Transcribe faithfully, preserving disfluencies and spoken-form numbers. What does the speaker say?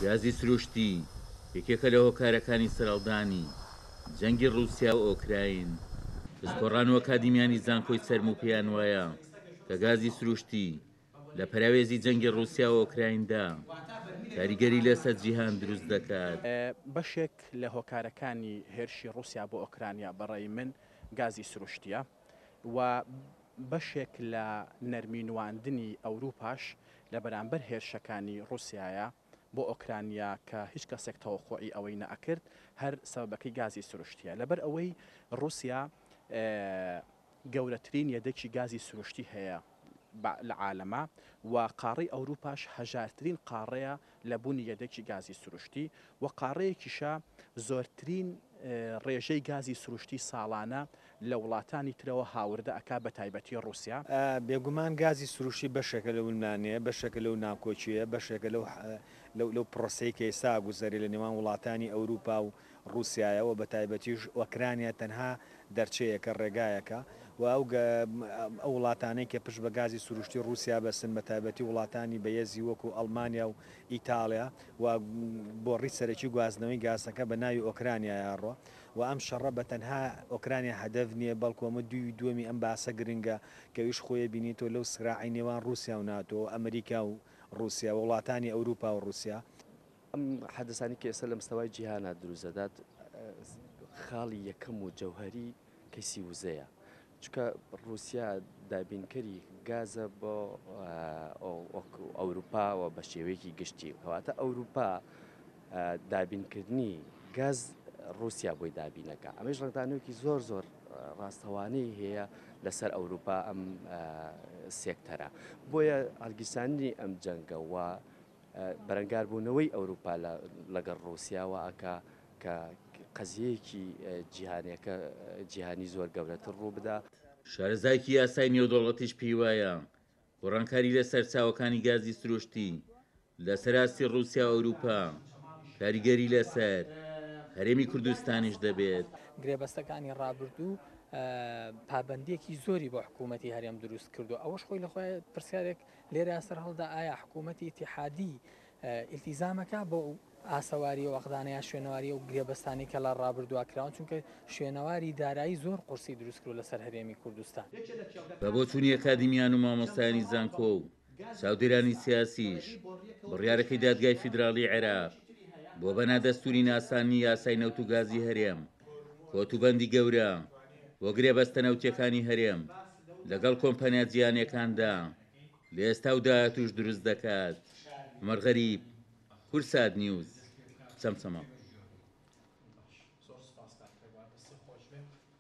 گازی سروشتی یەکێکە لە هۆکارەکانی سەرەڵدانی جەنگی رووسیا و ئۆکراین. پسپۆڕانەوە کادیمیانی زانکۆی سەرم و پێیان وایە کە گازی سروشتی لە پەراوێزی جەنگی رووسیا و ئۆکرایندا کاریگەری لەسەر جیهان دروست دەکات. بەشێک لە هۆکارەکانی هێرشی رووسیا بۆ ئۆکرانیا بەڕێی من گازی سروشتیە و بەشێک لە نەرمینواندنی ئەوروپاش لە بەرامبەر هێرشەکانی رووسایە بۆ ئۆکرانیا کە هیچ کەسێک تەوەقعی ئەوەی نەئەکرد هەر سەبەکەی گازی سروشتیە. لەبەر ئەوەی رووسیا گەورەترین یەدەکی گازی سروشتی هەیە لە عالەما و قاڕی ئەوروپاش هەژارترین قاڕەیە لە بوونی یەدەکی گازی سروشتی و قاڕەیەکیشە زۆرترین ڕێژەی گازی سروشتی ساڵانە لە وڵاتانی ترەوە هاوردە ئەکا بە تایبەتی رووسیا. بێگومان گازی سروشتی بەشێکە لە ولمانەیە، بەشێکە لەو ناکۆچیە، بەشێکە لەو پرۆسەی کە ئێستا گوزەری لە نێوان وڵاتانی ئەوروپا و رووسایەوە بە تایبەتیش ئۆکرانیا تەنها دەرچەیەکە ڕێگایەکە و ئەو ئەو وڵاتانەی کە پشت بە گازی سروشتی رووسیا بەسن بە تایبەتی وڵاتانی بەهێزی وەکو ئەڵمانیا و ئیتالیا و بۆ ڕی سەرەکی گوازنەوەی گازەکە بە ناوی ئۆکرانیا یاڕۆ و ئەم شەڕە بە تەنها ئۆکرانیا هەدەف نییە بەڵکۆمە دووی دووەمی ئەم باسە گرنگە کەویش خۆیە بینیتەوە لەو سراعی نێوان رووسیا و ناتۆ ئەمریکا و رووسیا و وڵاتانی ئەوروپا و رووسیا. ئەم حەدەسانی کە ئێستا لە مستەوای جیهانە دروستدات خاڵی یەکەم و جەوهری کەسی وزەیە، چکە رووسیا دابینکەری گازە بۆ ئەوروپا و بە شێوەیەکی گشتی کەواتە ئەوروپا دابینکردنی گاز رووسیا بۆی دابینەکە. ئەمەش ڕێکدانەوەکی زۆر زۆر ڕاستەوانەی هەیە لەسەر ئەوروپا ئەم سێکتەرە، بۆیە هەڵگیرسانی ئەم جەنگەوە بەرەنگاربوونەوەی ئەوروپا لەگەڵ رووسیاوە ئەکا کە قەزیەیەکی جیهانیەکە جیهانی زۆر گەورەتر ڕوو بدە. شارەزایکی یاسای نێودەوڵەتیش پێی وایە گۆڕانکاری لەسەر چاوەکانی گازی سروشتی لە سەراستی رووسیا و ئەوروپا کاریگەری لەسەر هەرێمی کوردستانیش دەبێت. گرێبەستەکانی ڕابردوو پابندیەکی زۆری بۆ حکوومەتی هەرێم دروست کردو. ئەوەش خۆی لەخۆی پرسیارێک لێرە سەر هەڵدا ئایا حکوومەتی ئیتیحادی ئیلتیزامەکە بۆ ئاسەواری و وەقدانەیە شوێنەواری و گرێبەستانی کە لە ڕابردووە کراون، چونکە شوێنەواری دارایی زۆر قورسی دروست کرد لەسەر هەرێمی کوردستان. بە بۆچوونی ئەکادیمیان و مامۆستایانی زانکۆ و چاودێرانی سیاسیش بڕیارەکەی دادگای فیدراڵی عێراق بۆ بەنا دەستوری ناسانی یاسای نەوت و گازی هەرێم کۆتوبەندی گەورە بۆ گرێبەستە نەوتیەکانی هەرێم لەگەڵ کۆمپانیا جیهانیەکاندا لە ئێستا و داهاتوش دروست دەکات. عومەر غەریب، کورسات نیوز، چەمچەمە.